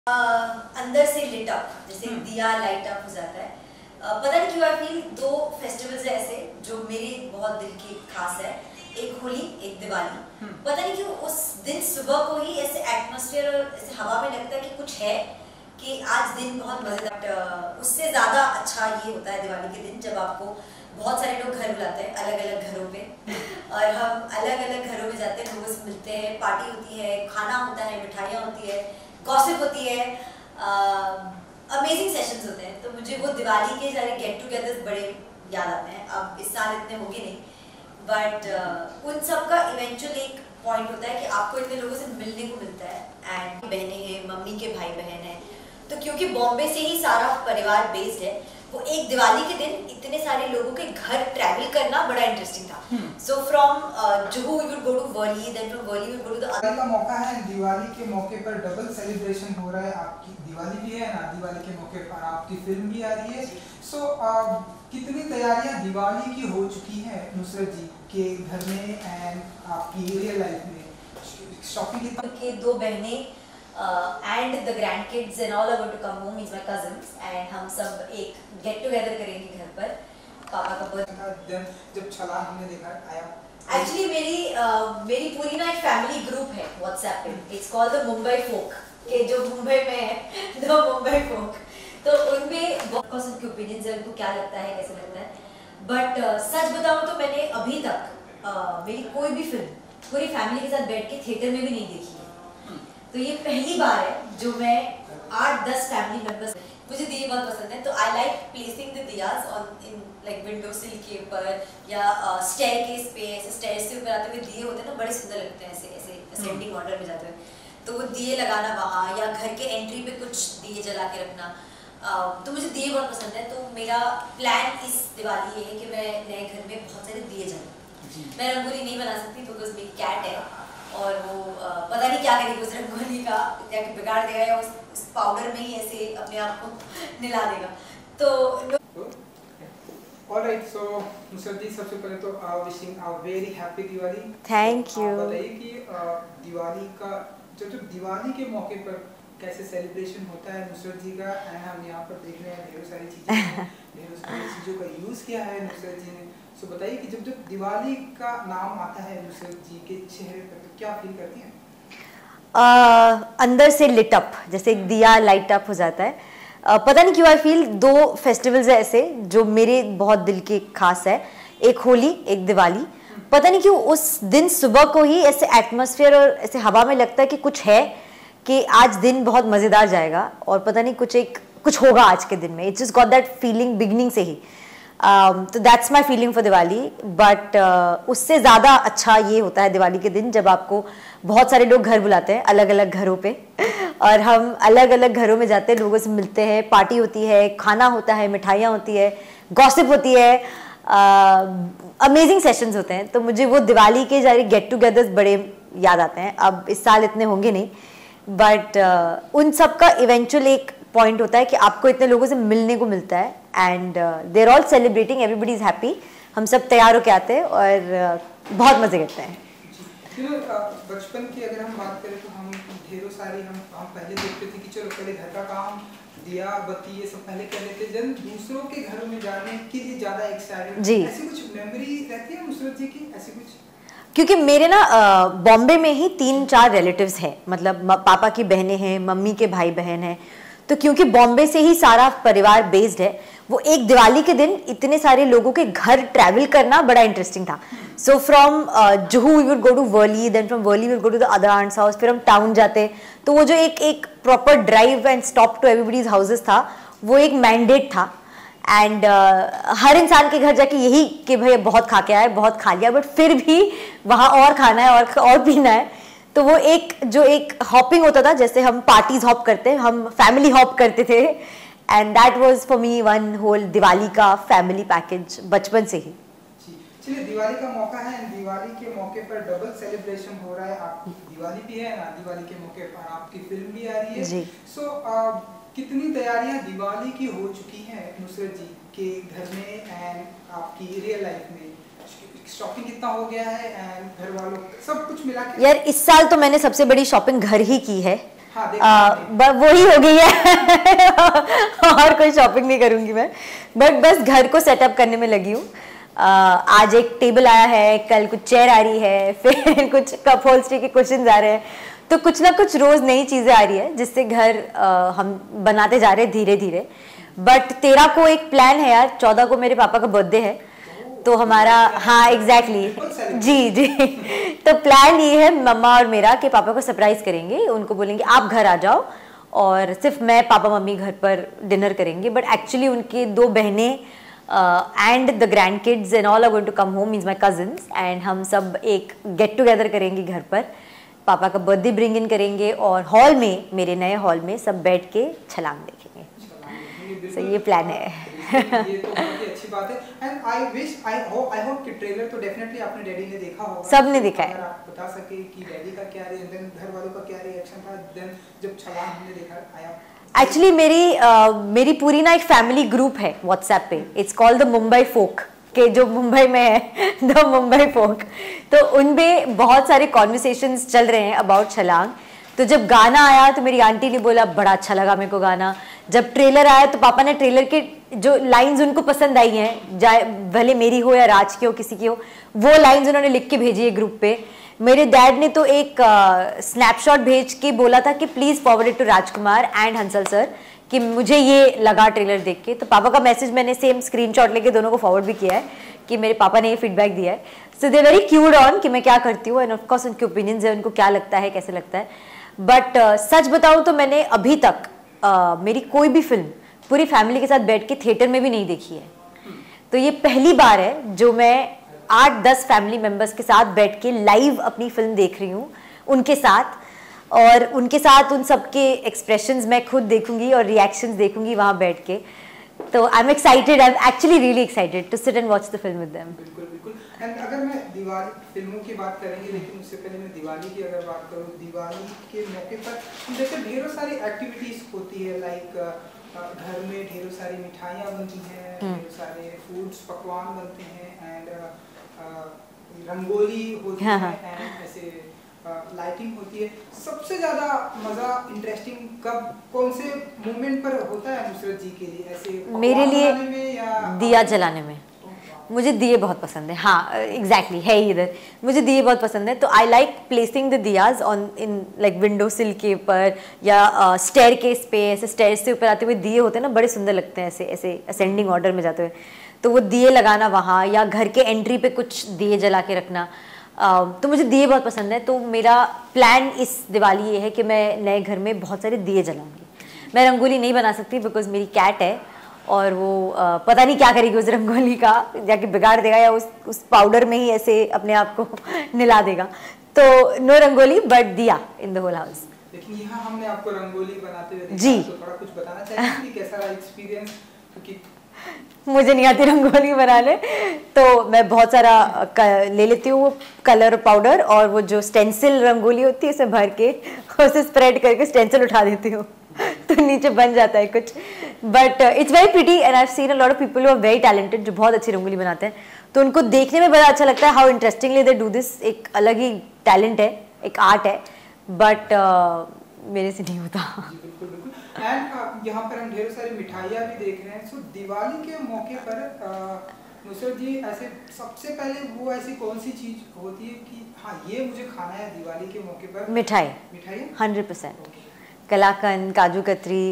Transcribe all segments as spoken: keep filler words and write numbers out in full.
अंदर से lit up, जैसे दिया लाइट अप हो जाता है। uh, पता नहीं क्यों आई फील दो फेस्टिवल्स है ऐसे जो मेरे बहुत दिल के खास है, एक होली एक दिवाली। पता नहीं क्यों उस दिन सुबह को ही ऐसे एटमॉस्फेयर और ऐसे हवा में लगता है कि कुछ है, कि आज दिन बहुत मजेदार। उससे ज़्यादा अच्छा ये होता है दिवाली के दिन जब आपको बहुत सारे लोग घर बुलाते हैं अलग अलग घरों पे और हम अलग अलग घरों में जाते हैं, लोगों से मिलते हैं, पार्टी होती है, खाना होता है, मिठाइयाँ होती है, गॉसिप होती है, अमेजिंग सेशंस होते हैं। तो मुझे वो दिवाली के सारे गेट टुगेदर्स बड़े याद आते हैं। अब इस साल इतने होंगे नहीं, बट uh, उन सब का इवेंचुअल एक पॉइंट होता है कि आपको इतने लोगों से मिलने को मिलता है। एंड बहनें हैं, मम्मी के भाई बहन हैं, तो क्योंकि बॉम्बे से ही सारा परिवार बेस्ड है, वो एक दिवाली के दिन इतने सारे लोगों के घर ट्रैवल करना बड़ा इंटरेस्टिंग था। So from Juhu we would go to Worli, then from Worli we would go to the Diwali का मौका है, दिवाली के मौके पर डबल सेलिब्रेशन हो रहा है। आपकी दिवाली भी है ना, दिवाली के मौके पर आपकी फिल्म भी आ रही है। सो so, uh, कितनी तैयारियां दिवाली की हो चुकी हैं नुसरत जी के घर में एंड आपकी रियल लाइफ में? शॉपिंग कितना के दो बहनें and the grand kids and all are going to come home, means my cousins, and हम सब एक गेट टुगेदर करेंगे घर पर। पापा का बर्थडे जब छलांग हमने देखा आया, एक्चुअली मेरी uh, मेरी पूरी ना एक फैमिली ग्रुप है व्हाट्सएप पे, it's called the Mumbai folk, के जो मुंबई में है द मुंबई फोक। तो उनमें बहुत उनके ओपिनियंस है, उनको क्या लगता है, कैसे लगता है। बट uh, सच बताऊं तो मैंने अभी तक uh, मेरी कोई भी फिल्म पूरी फैमिली के साथ बैठ के थिएटर में भी नहीं देखी है। तो ये पहली बार है जो मैं आठ दस फैमिली मेंबर्स, मुझे दिए बहुत पसंद है, तो I like placing the diyas on in like window sill के ऊपर या स्टेयरकेस पे, ऐसे स्टेयर्स से ऊपर आते हुए दिए होते हैं ना, बड़े सुंदर लगते हैं ऐसे ऐसे असेंडिंग ऑर्डर में जाते हुए। तो वो दिए लगाना वहाँ या घर के एंट्री पे कुछ दिए जला के रखना, uh, तो मुझे दिए बहुत पसंद है। तो मेरा प्लान इस दिवाली ये है कि मैं नए घर में बहुत सारे दिए जलाऊँ। मैं रंगोली नहीं बना सकती बिकॉज मेरी कैट है और वो आ, पता नहीं क्या करेगी उस रंगोली का, या कि बिगाड़ देगा या उस, उस पाउडर में ही ऐसे अपने आप को निला देगा। तो ऑलराइट, सो नुसरत जी सबसे पहले तो wishing a very happy Diwali. Thank you. बताइए कि दिवाली का जो जो दिवाली के मौके पर कैसे सेलिब्रेशन होता है नुसरत जी का, एंड हम यहाँ पर देख रहे हैं ढेरों सारी चीज़ें ढेरों सारी चीज़ों का यूज़ किया है नुसरत जी ने। सो so, बताइए कि जब जब दिवाली का नाम आता है नुसरत जी के चेहरे पर तो क्या फील करती हैं? uh, अंदर से लिट अप, जैसे एक दिया लाइट अप हो जाता है। uh, पता नहीं क्यों आई फील दो फेस्टिवल्स है ऐसे जो मेरे बहुत दिल के खास है, एक होली एक दिवाली। पता नहीं क्यों उस दिन सुबह को ही ऐसे एटमॉस्फेयर और ऐसे हवा में लगता है कि कुछ है, कि आज दिन बहुत मज़ेदार जाएगा और पता नहीं कुछ एक कुछ होगा आज के दिन में। It's just got that feeling beginning से ही। Um, तो that's my feeling for Diwali. But उससे ज़्यादा अच्छा ये होता है दिवाली के दिन जब आपको बहुत सारे लोग घर बुलाते हैं अलग अलग घरों पे और हम अलग अलग घरों में जाते हैं, लोगों से मिलते हैं, पार्टी होती है, खाना होता है, मिठाइयाँ होती है, गॉसिप होती है, अमेजिंग सेशंस होते हैं। तो मुझे वो दिवाली के सारे गेट टुगेदर्स बड़े याद आते हैं। अब इस साल इतने होंगे नहीं, बट uh, उन सब का इवेंचुअल एक पॉइंट होता है कि आपको इतने लोगों से मिलने को मिलता है and they are all celebrating, everybody is happy. हम सब तैयार होके आते हैं और uh, बहुत मजे करते हैं। बचपन की अगर हम बात करें तो हम ढेरों सारी हम हम पहले देखते थे कि चलो पहले घर का काम, दिया बत्ती ये सब पहले कर लेते, जन दूसरों के घरों में जाने के लिए ज़्यादा एक्साइटेड। जी, ऐसी कुछ मेमोरी रहती है नुसरत जी की, ऐसी कुछ? क्योंकि मेरे ना बॉम्बे में ही तीन चार रिलेटिव्स हैं, मतलब पापा की बहनें हैं, मम्मी के भाई बहन हैं। तो क्योंकि बॉम्बे से ही सारा परिवार बेस्ड है, वो एक दिवाली के दिन इतने सारे लोगों के घर ट्रैवल करना बड़ा इंटरेस्टिंग था। So from Juhu we would go to Worli, then from Worli we would go to the other aunt's house, फिर हम टाउन जाते। तो वो जो एक एक proper drive and stop to everybody's houses था, वो एक मैंडेट था। एंड uh, हर इंसान के घर जाके यही कि भाई बहुत खा के आए, बहुत खा लिया, बट फिर भी वहाँ और खाना है और और पीना है। तो वो एक जो एक हॉपिंग होता था, जैसे हम पार्टीज हॉप करते, हम फैमिली हॉप करते थे, and that was for me one whole Diwali का फैमिली पैकेज बचपन से ही। चलिए, दिवाली का मौका है, दिवाली के मौके पर डबल सेलिब्रेशन हो रहा है। आपकी दिवाली भी है ना, दिवाली के मौके पर आपकी फिल्म भी आ रही है। जी। सो so, uh, कितनी तैयारियां दिवाली की हो चुकी हैं नुसरत जी के घर में एंड आपकी रियल लाइफ में? शॉपिंग कितना हो गया है एंड घर वालों सब कुछ मिला के? यार इस साल तो मैंने सबसे बड़ी शॉपिंग घर ही की है। हाँ, आ, वही हो गई है और कोई शॉपिंग नहीं करूंगी मैं, बट बस घर को सेटअप करने में लगी हूँ। आज एक टेबल आया है, कल कुछ चेयर आ रही है, फिर कुछ कप होल्स्ट्री के क्वेश्चन आ रहे हैं, तो कुछ ना कुछ रोज नई चीजें आ रही है जिससे घर आ, हम बनाते जा रहे हैं धीरे धीरे। बट तेरह को एक प्लान है यार, चौदह को मेरे पापा का बर्थडे है, तो हमारा, हाँ एग्जैक्टली exactly, जी जी तो प्लान ये है मम्मा और मेरा कि पापा को सरप्राइज करेंगे, उनको बोलेंगे आप घर आ जाओ और सिर्फ मैं पापा मम्मी घर पर डिनर करेंगे। बट एक्चुअली उनके दो बहनें and the grand kids and all are going to come home, means my cousins, and हम सब एक गेट टुगेदर करेंगे घर पर, पापा का बर्थडे ब्रिंग इन करेंगे और हॉल में, मेरे नए हॉल में सब बैठ के छलांग देखेंगे। सो so, ये प्लान है। ये तो बहुत ही अच्छी बात है। And I wish I hope I hope कि ट्रेलर तो डेफिनेटली आपने डैडी ने देखा होगा, सबने देखा है। अगर आप बता सके कि डैडी का क्या रिएक्शन, घर वालों का क्या रिएक्शन था देन जब छलांग हमने देखा आया। एक्चुअली मेरी uh, मेरी पूरी ना एक फैमिली ग्रुप है व्हाट्सएप पे, it's called the Mumbai folk, के जो मुंबई में है द मुंबई फोक, तो उनमें बहुत सारे कॉन्वर्सेशंस चल रहे हैं अबाउट छलांग। तो जब गाना आया तो मेरी आंटी ने बोला बड़ा अच्छा लगा मेरे को गाना, जब ट्रेलर आया तो पापा ने ट्रेलर के जो लाइंस उनको पसंद आई हैं, चाहे भले मेरी हो या राज की हो किसी की हो, वो लाइंस उन्होंने लिख के भेजी है ग्रुप पे। मेरे डैड ने तो एक स्नैपशॉट uh, भेज के बोला था कि please forward it to Rajkumar and Hansal sir, कि मुझे ये लगा ट्रेलर देख के। तो पापा का मैसेज मैंने सेम स्क्रीनशॉट लेके दोनों को फॉरवर्ड भी किया है कि मेरे पापा ने ये फीडबैक दिया है। So they very cued on कि मैं क्या करती हूँ, एंड ऑफकोर्स उनके ओपिनियंस है, उनको क्या लगता है कैसे लगता है। बट uh, सच बताऊँ तो मैंने अभी तक uh, मेरी कोई भी फिल्म पूरी फैमिली के साथ बैठ के थिएटर में भी नहीं देखी है। तो ये पहली बार है जो मैं आठ दस फैमिली मेंबर्स के साथ बैठ के लाइव अपनी फिल्म देख रही हूँ उनके साथ, और उनके साथ उन सबके एक्सप्रेशंस मैं खुद देखूंगी और रिएक्शंस देखूंगी वहाँ बैठ के। तो I am excited, I am actually really excited to sit and watch the film with them. बिल्कुल बिल्कुल। एंड अगर मैं दिवाली फिल्मों की बात करेंगे, लेकिन उससे पहले मैं दिवाली की अगर बात करूँ, दिवाली के मौके पर जैसे ढेरों सारी एक्टिविटीज होती है, लाइक घर में ढेरों सारी मिठाइयाँ बनती हैं, ढेरों सारे फूड्स पकवान बनते हैं, एंड रंगोली होती है, एंड ऐसे लाइटिंग होती है। सबसे ज्यादा मजा इंटरेस्टिंग कब कौन से मोमेंट पर होता है नुसरत जी के लिए, ऐसे मेरे लिए में या दिया जलाने में? मुझे दिए बहुत पसंद है, हाँ एग्जैक्टली exactly, है इधर, मुझे दिए बहुत पसंद है। तो I like placing the diyas on in like window sill के ऊपर या स्टेयर केस पे, ऐसे स्टेयर से ऊपर आते हुए दिए होते हैं ना, बड़े सुंदर लगते हैं ऐसे ऐसे असेंडिंग ऑर्डर में जाते हुए। तो वो दिए लगाना वहाँ, या घर के एंट्री पे कुछ दिए जला के रखना, uh, तो मुझे दिए बहुत पसंद है। तो मेरा प्लान इस दिवाली ये है कि मैं नए घर में बहुत सारे दिए जलाऊंगी। मैं रंगोली नहीं बना सकती बिकॉज मेरी कैट है और वो आ, पता नहीं क्या करेगी उस रंगोली का, जाके बिगाड़ देगा या उस उस पाउडर में ही ऐसे अपने आप को निला देगा। तो नो रंगोली बट दिया इन द होल हाउस। लेकिन यहाँ हमने आपको रंगोली बनाते हुए देखा, जी, तो थोड़ा कुछ बताना चाहिए कि कैसा रहा एक्सपीरियंस, क्योंकि मुझे नहीं आती रंगोली बनाने, तो मैं बहुत सारा ले लेती हूँ कलर पाउडर, और वो जो स्टेंसिल रंगोली होती है उसे भर के उसे स्प्रेड करके स्टेंसिल उठा देती हूँ तो नीचे बन जाता है कुछ। But it's very pretty and I have seen a lot of people who are very talented, जो बहुत अच्छी रंगोली बनाते हैं, तो उनको देखने में बड़ा अच्छा लगता है how interestingly they do this. एक अलग ही टैलेंट है, एक आर्ट है, बट uh, मेरे से नहीं होता। बिल्कुल बिल्कुल। एंड यहाँ पर हम ढेर सारी मिठाइयाँ भी देख रहे हैं। सो दिवाली के मौके पर नुसरत जी ऐसे सबसे पहले वो ऐसी कौन सी चीज होती है कि हाँ ये मुझे खाना है दिवाली के मौके पर? मिठाई। मिठाई हंड्रेड परसेंट, कलाकंद, काजू कतरी।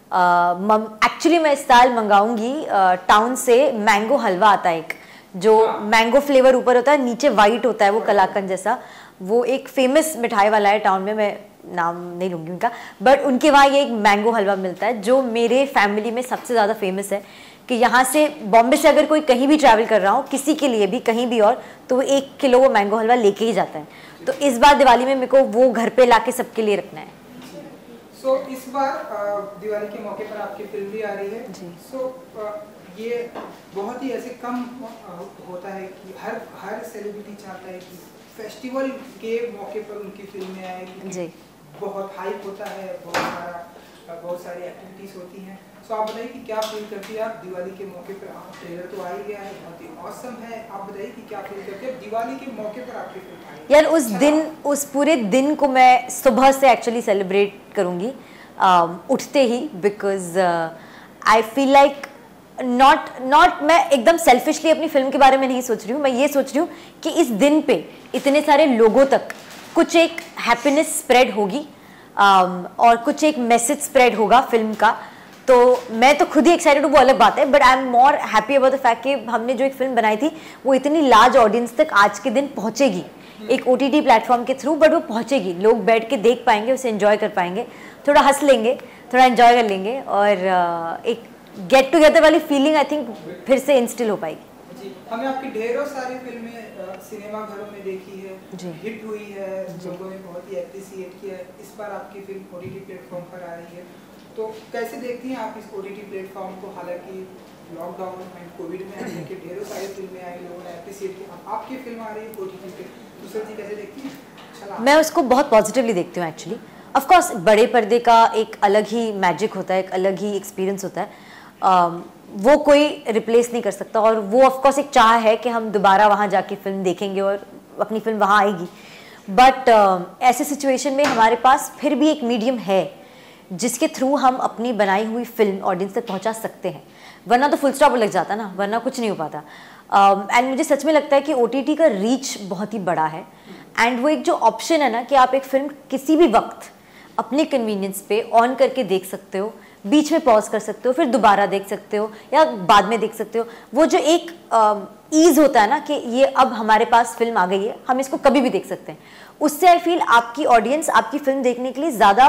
एक्चुअली uh, मैं इस साल मंगाऊंगी टाउन uh, से मैंगो हलवा आता है एक, जो मैंगो फ्लेवर ऊपर होता है, नीचे वाइट होता है वो कलाकंद जैसा। वो एक फेमस मिठाई वाला है टाउन में, मैं नाम नहीं लूँगी उनका, बट उनके वहाँ ये एक मैंगो हलवा मिलता है जो मेरे फैमिली में सबसे ज़्यादा फेमस है। कि यहाँ से बॉम्बे से अगर कोई कहीं भी ट्रैवल कर रहा हो, किसी के लिए भी कहीं भी, और तो वो एक किलो वो मैंगो हलवा लेके ही जाता है। तो इस बार दिवाली में मेरे को वो घर पे लाके सबके लिए रखना है। सो so, इस बार दिवाली के मौके पर आपकी फिल्म भी आ रही है जी। सो so, ये बहुत ही ऐसे कम होता है कि हर हर सेलिब्रिटी चाहता है कि फेस्टिवल के मौके पर उनकी फिल्में आए जी। बहुत हाइप होता है, बहुत सारा बहुत सारी एक्टिविटीज़ होती हैं। सो आप बताइए कि क्या फील करती है आप दिवाली के मौके पर? ट्रेलर तो आ ही गया है, बहुत ही ऑसम है। आप बताइए कि क्या फील करती है दिवाली के मौके पर आपकी फिल्म आई? यार उस दिन, उस पूरे दिन को मैं सुबह से एक्चुअली सेलिब्रेट करूँगी उठते ही, because I feel like not not मैं एकदम सेल्फिशली अपनी फिल्म के बारे में नहीं सोच रही हूँ। मैं ये सोच रही हूँ कि इस दिन पे इतने सारे लोगों तक कुछ एक हैप्पीनेस स्प्रेड होगी um, और कुछ एक मैसेज स्प्रेड होगा फिल्म का। तो मैं तो खुद ही एक्साइटेड हूँ, वो अलग बात है, but I am more happy about the fact कि हमने जो एक फिल्म बनाई थी वो इतनी लार्ज ऑडियंस तक आज के दिन पहुँचेगी, एक ओ टी टी प्लेटफॉर्म के थ्रू, बट वो पहुँचेगी, लोग बैठ के देख पाएंगे, उसे एंजॉय कर पाएंगे, थोड़ा हंस लेंगे, थोड़ा एंजॉय कर लेंगे, और uh, एक गेट टुगेदर वाली फीलिंग आई थिंक फिर से इंस्टिल हो पाएगी। जी, हमने आपकी ढेरों सारी फिल्में सिनेमा घरों में देखी है, हिट हुई है, लोगों ने बहुत ही एप्रिशिएट किया है। इस बार आपकी film O T T platform पर आ रही है, तो कैसे देखती हैं आप इस ओ टी टी प्लेटफॉर्म को? हालांकि लॉकडाउन एंड कोविड में आने के ढेरों सारी फिल्में आई, लोगों ने एप्रिशिएट किया, आपकी फिल्म आ रही है ओ टी टी पे, दूसरी जी कैसे देखती हैं? अच्छा, मैं उसको बहुत पॉजिटिवली देखती हूँ एक्चुअली। ऑफ कोर्स बड़े पर्दे का एक अलग ही मैजिक होता है, एक अलग ही एक्सपीरियंस होता है, uh, वो कोई रिप्लेस नहीं कर सकता, और वो ऑफ कोर्स एक चाह है कि हम दोबारा वहाँ जाके फिल्म देखेंगे और अपनी फिल्म वहाँ आएगी। बट uh, ऐसे सिचुएशन में हमारे पास फिर भी एक मीडियम है जिसके थ्रू हम अपनी बनाई हुई फिल्म ऑडियंस तक पहुँचा सकते हैं, वरना तो फुल स्टॉप लग जाता ना, वरना कुछ नहीं हो पाता। एंड uh, मुझे सच में लगता है कि ओ टी टी का रीच बहुत ही बड़ा है, एंड वो एक जो ऑप्शन है ना कि आप एक फिल्म किसी भी वक्त अपने कन्वीनियंस पे ऑन करके देख सकते हो, बीच में पॉज कर सकते हो, फिर दोबारा देख सकते हो या बाद में देख सकते हो, वो जो एक ईज uh, होता है ना कि ये अब हमारे पास फिल्म आ गई है, हम इसको कभी भी देख सकते हैं, उससे आई फील आपकी ऑडियंस आपकी फिल्म देखने के लिए ज़्यादा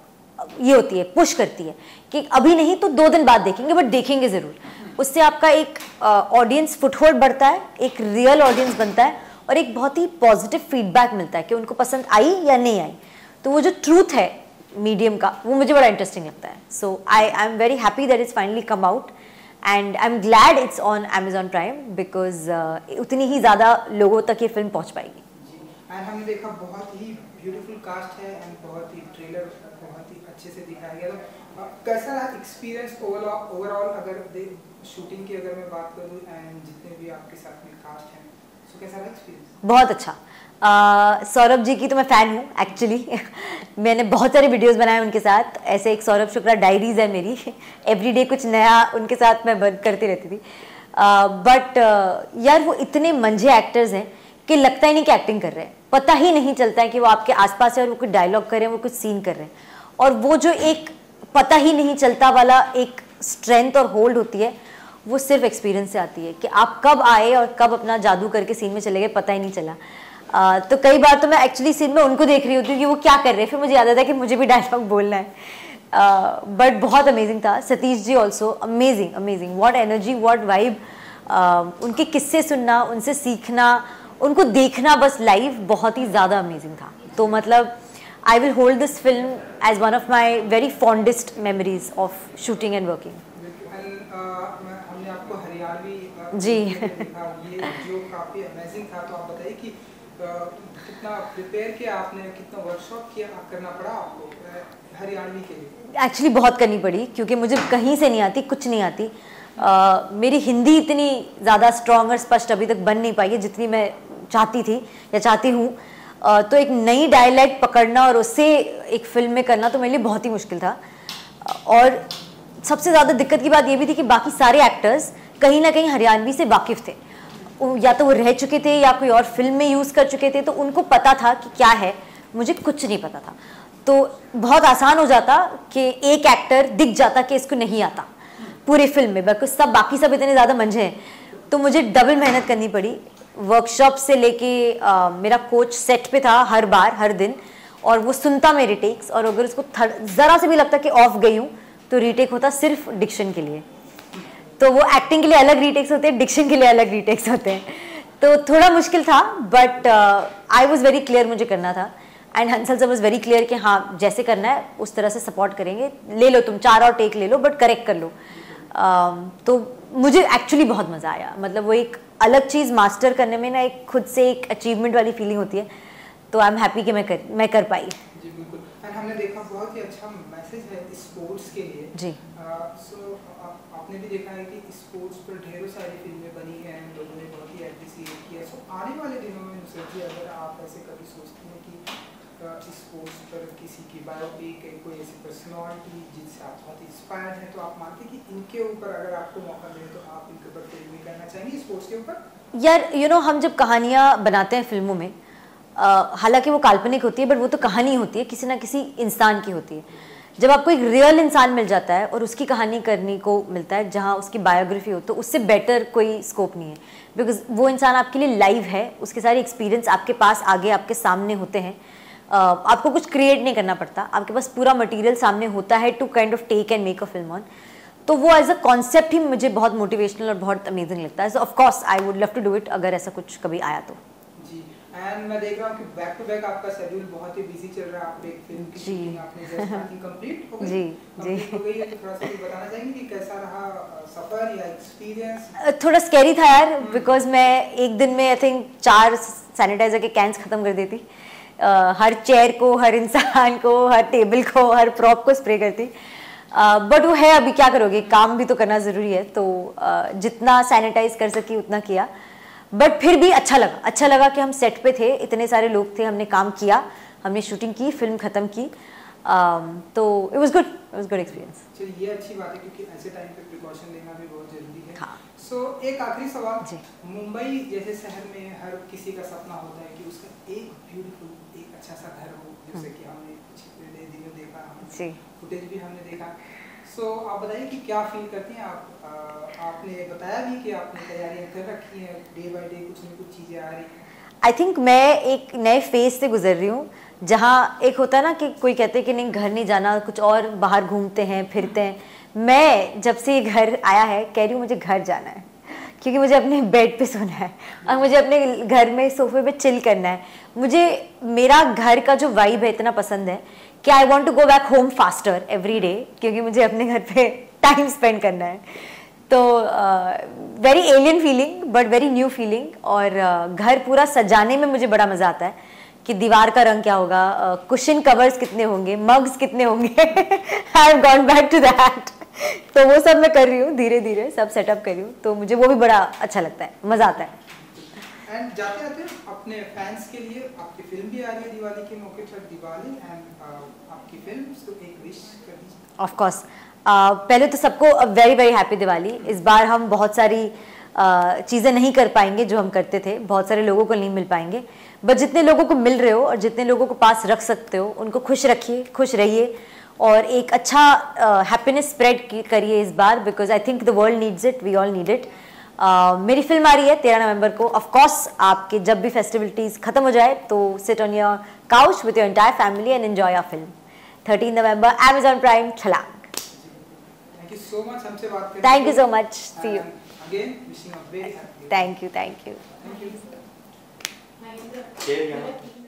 ये होती है, पुश करती है कि अभी नहीं तो दो दिन बाद देखेंगे, बट देखेंगे ज़रूर। उससे आपका एक ऑडियंस फुटहोल्ड बढ़ता है, एक रियल ऑडियंस बनता है, और एक बहुत ही पॉजिटिव फीडबैक मिलता है कि उनको पसंद आई या नहीं आई। तो वो जो ट्रूथ है मीडियम का, वो मुझे बड़ा इंटरेस्टिंग लगता है। So I I am very happy that it's finally come out, and I am glad it's on Amazon Prime, because उतनी ही ज़्यादा लोगों तक ये फिल्म पहुँच पाएगी। एंड हमने देखा बहुत ही ब्यूटीफुल कास्ट है, एंड बहुत ही ट्रेलर बहुत ही अच्छे से दिखाया गया। तो कैसा रहा एक्सपीरियंस ओवरऑल ओवरऑल अगर शूटिंग की अगर मैं बात करूँ, एंड जितने भी आपके साथ में कास्ट हैं, सो कैसा रहा एक्सपीरियंस? बहुत अच्छा। Uh, सौरभ जी की तो मैं फ़ैन हूँ एक्चुअली मैंने बहुत सारे वीडियोस बनाए उनके साथ, ऐसे एक सौरभ शुक्ला डायरीज है मेरी एवरीडे कुछ नया उनके साथ मैं करती रहती थी। बट uh, uh, यार वो इतने मंझे एक्टर्स हैं कि लगता ही नहीं कि एक्टिंग कर रहे हैं, पता ही नहीं चलता है कि वो आपके आसपास है और वो कुछ डायलॉग कर रहे हैं, वो कुछ सीन कर रहे हैं, और वो जो एक पता ही नहीं चलता वाला एक स्ट्रेंथ और होल्ड होती है, वो सिर्फ एक्सपीरियंस से आती है कि आप कब आए और कब अपना जादू करके सीन में चले गए, पता ही नहीं चला। Uh, तो कई बार तो मैं एक्चुअली सीन में उनको देख रही होती हूँ कि वो क्या कर रहे हैं, फिर मुझे याद आता है कि मुझे भी डायलॉग बोलना है। बट uh, बहुत अमेजिंग था। Satish ji also amazing amazing, what energy, what vibe, उनके किस्से सुनना, उनसे सीखना, उनको देखना बस लाइव बहुत ही ज़्यादा अमेजिंग था। तो मतलब I will hold this film as one of my very fondest memories of shooting and working. हमने आपको हरियाणवी जी ये जो काफ़ी अमेजिंग था, तो आप बताइए कि कितना प्रिपेयर किया आपने, कितना वर्कशॉप किया करना पड़ा आपको हरियाणवी के लिए? एक्चुअली बहुत करनी पड़ी, क्योंकि मुझे कहीं से नहीं आती, कुछ नहीं आती। uh, मेरी हिंदी इतनी ज़्यादा स्ट्रॉन्ग और स्पष्ट अभी तक बन नहीं पाई है जितनी मैं चाहती थी या चाहती हूँ। uh, तो एक नई डायलैक्ट पकड़ना और उससे एक फिल्म में करना तो मेरे लिए बहुत ही मुश्किल था। uh, और सबसे ज़्यादा दिक्कत की बात ये भी थी कि बाकी सारे एक्टर्स कहीं ना कहीं हरियाणवी से वाकिफ़ थे, या तो वो रह चुके थे या कोई और फिल्म में यूज़ कर चुके थे, तो उनको पता था कि क्या है, मुझे कुछ नहीं पता था। तो बहुत आसान हो जाता कि एक एक्टर दिख जाता कि इसको नहीं आता पूरी फिल्म में, बिकॉज सब बाकी सब इतने ज़्यादा मंझे हैं। तो मुझे डबल मेहनत करनी पड़ी, वर्कशॉप से लेके मेरा कोच सेट पे था हर बार हर दिन, और वो सुनता मेरे टेक्स, और अगर उसको ज़रा से भी लगता कि ऑफ गई हूँ तो रीटेक होता सिर्फ डिक्शन के लिए। तो वो एक्टिंग के लिए अलग रीटेक्स होते हैं, डिक्शन के लिए अलग रीटेक्स होते हैं, तो थोड़ा मुश्किल था, but I was very clear मुझे करना था, and Hansal sir was very clear कि हाँ जैसे करना है उस तरह से सपोर्ट करेंगे, ले लो तुम चार और टेक ले लो बट करेक्ट कर लो। uh, तो मुझे एक्चुअली बहुत मज़ा आया, मतलब वो एक अलग चीज़ मास्टर करने में ना एक खुद से एक अचीवमेंट वाली फीलिंग होती है, तो आई एम हैप्पी कि मैं कर मैं कर पाई। जी बिल्कुल। हमने देखा बहुत ही अच्छा मैसेज है स्पोर्ट्स के लिए जी। सो आपने भी देखा है कि स्पोर्ट्स पर ढेरों सारी फिल्में बनी हैं, लोगों ने बहुत ही एप्रिसिएट किया। सो आने वाले दिनों में नुसरत जी अगर आप ऐसे कभी सोचते हैं कि स्पोर्ट्स पर किसी की बायोपिक है, कोई ऐसी पर्सनालिटी जिनसे आप बहुत इंस्पायर्ड हैं, तो आप मानते हैं कि इनके ऊपर अगर आपको मौका मिले तो आप इनके ऊपर फिल्म करना चाहेंगे स्पोर्ट्स के ऊपर? यार यू नो हम जब कहानियाँ बनाते हैं फिल्मों में, हालांकि वो काल्पनिक होती है बट वो तो कहानी होती है, किसी ना किसी इंसान की होती है। जब आपको एक रियल इंसान मिल जाता है और उसकी कहानी करने को मिलता है जहाँ उसकी बायोग्राफी हो, तो उससे बेटर कोई स्कोप नहीं है, बिकॉज वो इंसान आपके लिए लाइव है, उसके सारे एक्सपीरियंस आपके पास आगे आपके सामने होते हैं। uh, आपको कुछ क्रिएट नहीं करना पड़ता, आपके पास पूरा मटेरियल सामने होता है to kind of take and make a film on. तो वो एज अ कॉन्सेप्ट ही मुझे बहुत मोटिवेशनल और बहुत अमेजिंग लगता है। So of course I would love to do it अगर ऐसा कुछ कभी आया तो। जी। एंड मैं देख रहा हूँ कि बैक टू बैक आपका शेड्यूल बहुत ही बिजी चल रहा है। आप एक फिल्म की शूटिंग आपने जस्ट आई थिंक कंप्लीट हो गई जी जी हो गई है, तो थोड़ा सा बताना चाहेंगे कि कैसा रहा सफर या एक्सपीरियंस? थोड़ा स्कैरी था यार, बिकॉज मैं एक दिन में आई थिंक चार सैनिटाइजर के कैंस खत्म कर देती। uh, हर चेयर को, हर इंसान को, हर टेबल को, हर प्रॉप को स्प्रे करती। बट uh, वो है, अभी क्या करोगे, काम भी तो करना ज़रूरी है, तो uh, जितना सैनिटाइज कर सकी उतना किया। बट फिर भी अच्छा लगा, अच्छा लगा कि हम सेट पे थे, इतने सारे लोग थे, हमने काम किया, हमने शूटिंग की, फिल्म ख़त्म की। um, तो it was good, it was good experience. चलिए ये अच्छी बात है क्योंकि ऐसे टाइम पे प्रिकॉशन लेना भी बहुत ज़रूरी है। हाँ। सो so, एक आखिरी सवाल जी। मुंबई जैसे शहर में हर किसी का सपना होता है कि उसका एक ब्यूटीफुल, एक अच्छा सा घर हो, जैसे कि हमने कुछ पहले दिनों देखा, जी। फुटेज भी हमने देखा। सो so, आप बताइए कि क्या फील करती हैं आप? आ, आपने बताया भी कि आपने तैयारियां कर रखी हैं, डे बाय डे कुछ न कुछ चीज़ें आ रही हैं। आई थिंक मैं एक नए फेज से गुजर रही हूँ, जहाँ एक होता है ना कि कोई कहते हैं कि नहीं घर नहीं जाना, कुछ और बाहर घूमते हैं फिरते हैं। मैं जब से ये घर आया है कह रही हूँ मुझे घर जाना है, क्योंकि मुझे अपने बेड पे सोना है और मुझे अपने घर में सोफे पे चिल करना है। मुझे मेरा घर का जो वाइब है इतना पसंद है कि I want to go back home faster every day, क्योंकि मुझे अपने घर पे टाइम स्पेंड करना है। तो very alien feeling but very new feeling. और uh, घर पूरा सजाने में मुझे बड़ा मज़ा आता है कि दीवार का रंग क्या होगा, कुशन uh, कवर्स कितने होंगे, मग्स कितने होंगे। I have gone back to that. तो वो सब मैं कर रही हूँ, धीरे धीरे सब सेटअप कर रही हूँ, तो मुझे वो भी बड़ा अच्छा लगता है, मज़ा आता है। एंड जाते जाते अपने फैंस के लिए आपकी फिल्म भी आ रही है दिवाली के मौके पर, दिवाली एंड आपकी फिल्म, तो एक विश कर दीजिए। ऑफ कोर्स uh, पहले तो सबको वेरी वेरी हैप्पी दिवाली। इस बार हम बहुत सारी uh, चीज़ें नहीं कर पाएंगे जो हम करते थे, बहुत सारे लोगों को नहीं मिल पाएंगे, बट जितने लोगों को मिल रहे हो और जितने लोगों को पास रख सकते हो उनको खुश रखिए, खुश रहिए और एक अच्छा हैप्पीनेस uh, स्प्रेड करिए इस बार, because I think the world needs it, we all need it. मेरी फिल्म आ रही है तेरह नवंबर को। ऑफ कोर्स आपके जब भी फेस्टिविटीज़ खत्म हो जाए तो sit on your couch with your entire family and enjoy your film. Thirteen November Amazon Prime, Chhalaang. Thank you so much हमसे बात करने। Thank you so much, see you again, wishing a very happy. Thank you, thank you. Thank you. Cheers,